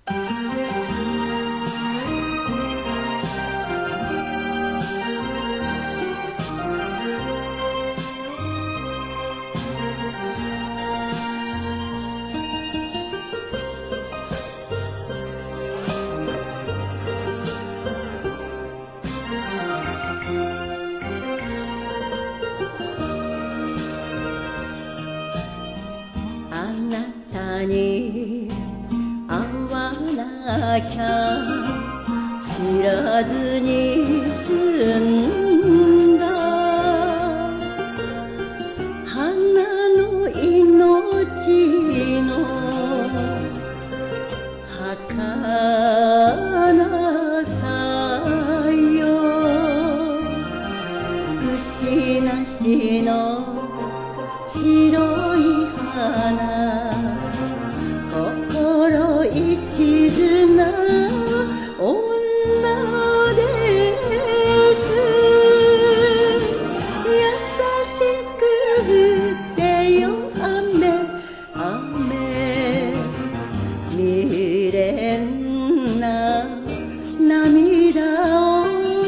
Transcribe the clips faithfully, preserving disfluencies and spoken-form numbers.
あなたに会わなきゃ知らずに済んだ花の命の儚さよ口なしの白い花心一途な女です優しくてよ雨雨未練な涙を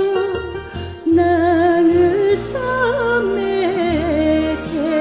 慰め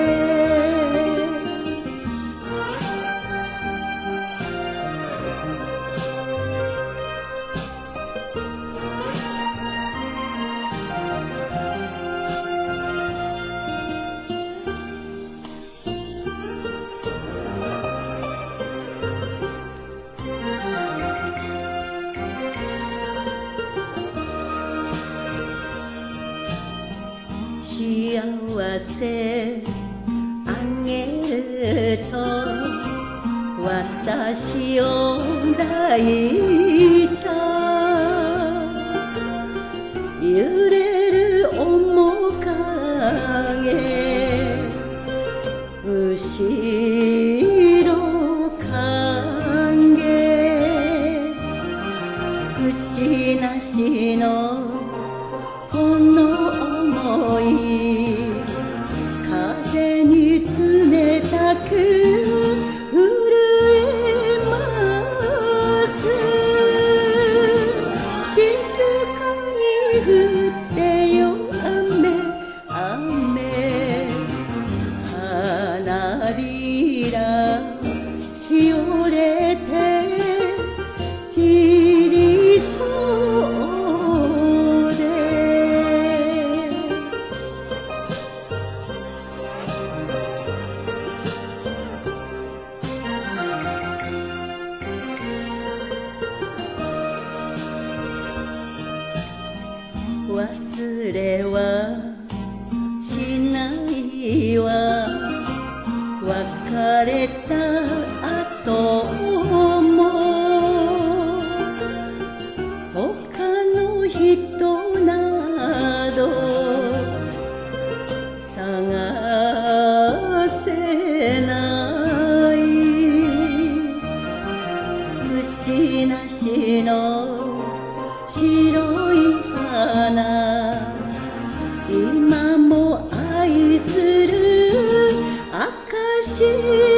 幸せあげると私を抱いた揺れる面影後ろ影口なしのこの想い風に冷たく震えます静かに降ってよ雨雨花びらしおれて散りそうで忘れはしないわ別れた後も他の人など探せない口なしの白い花今も愛する証